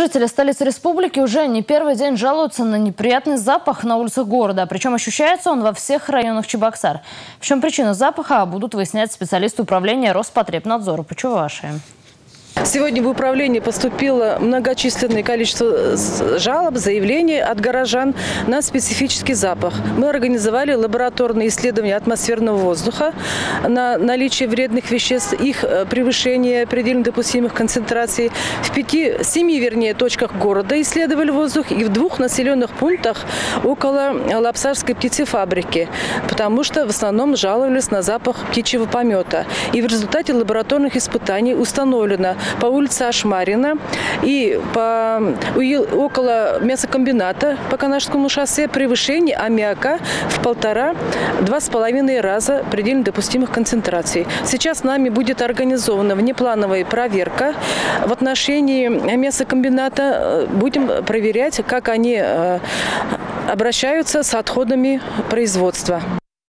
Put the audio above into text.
Жители столицы республики уже не первый день жалуются на неприятный запах на улицах города. Причем ощущается он во всех районах Чебоксар. В чем причина запаха, будут выяснять специалисты управления Роспотребнадзора. Почуваши. Сегодня в управление поступило многочисленное количество жалоб, заявлений от горожан на специфический запах. Мы организовали лабораторные исследования атмосферного воздуха на наличие вредных веществ, их превышение предельно допустимых концентраций. В 7 точках города исследовали воздух и в 2 населенных пунктах около Лапсарской птицефабрики, потому что в основном жаловались на запах птичьего помета. И в результате лабораторных испытаний установлено по улице Ашмарина и около мясокомбината по Канашскому шоссе превышение аммиака в 1,5–2,5 раза предельно допустимых концентраций. Сейчас нами будет организована внеплановая проверка в отношении мясокомбината. Будем проверять, как они обращаются с отходами производства.